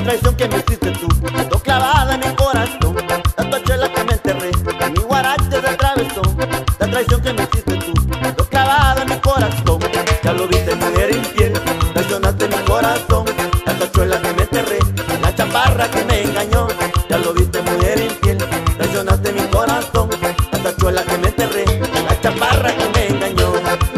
traición que me hiciste tú quedó clavada en mi corazón. Tanto chela que me enterré en mi guarache de travesón. La traición que me hiciste tú quedó clavada en mi corazón. Ya lo viste, mujer infiel, traicionaste mi corazón. La tachuela que me enterré, la chaparra que me engañó. Ya lo viste, mujer infiel, traicionaste mi corazón. La tachuela que me enterré, la chaparra que me engañó.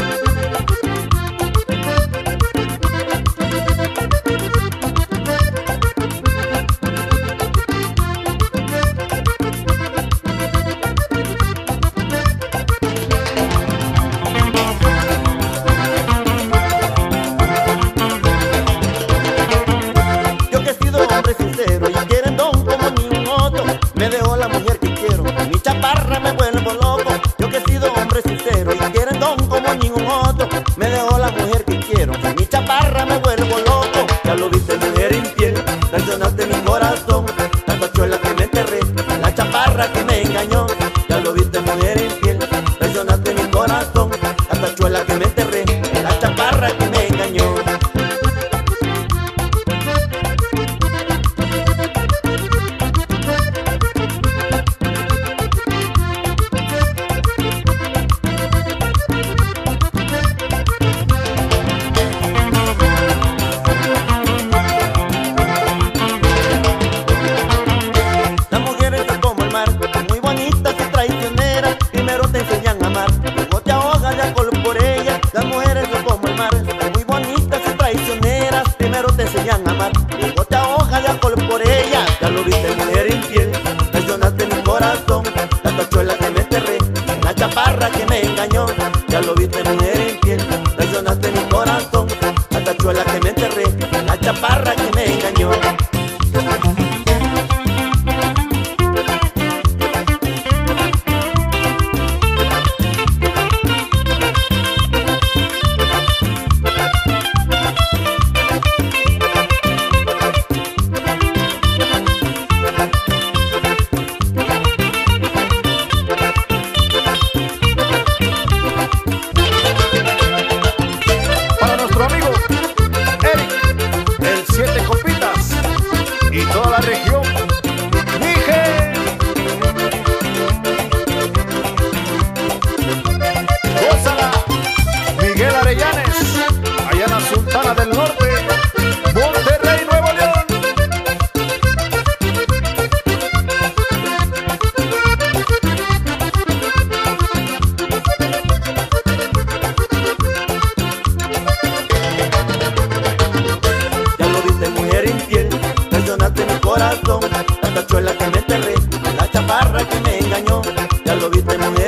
Sincero y querendón como ni un otro, me dejó la mujer que quiero, mi chaparra me vuelvo loco. Yo que he sido hombre sincero y querendón como ningún otro, me dejó la mujer que quiero, mi chaparra me vuelvo loco. Ya lo viste, mujer infiel, traicionaste mi corazón. La tachuela que me enterré, la chaparra que me engañó. Ya lo viste, mujer infiel, traicionaste mi corazón. La tachuela que me enterré, la chaparra que me engañó. Primero te enseñan a amar, luego te ahogas de alcohol por ella. Las mujeres son como el mar, son muy bonitas y traicioneras. Primero te enseñan a amar, luego te ahogas de alcohol por ella. Ya lo viste, mujer infiel, traicionaste mi corazón. La tachuela que me enterré, la chaparra que me engañó. Ya lo viste, mujer infiel, traicionaste mi corazón. La tachuela que me enterré, la chaparra que me engañó. Y toda la región, dije, gózala, Miguel Arellanes, allá en la Sultana del Norte, Monterrey, Nuevo León. Ya lo viste, mujer infiel, traicionaste mi corazón. La tachuela que me enterré, la chaparra que me engañó. Ya lo viste, mujer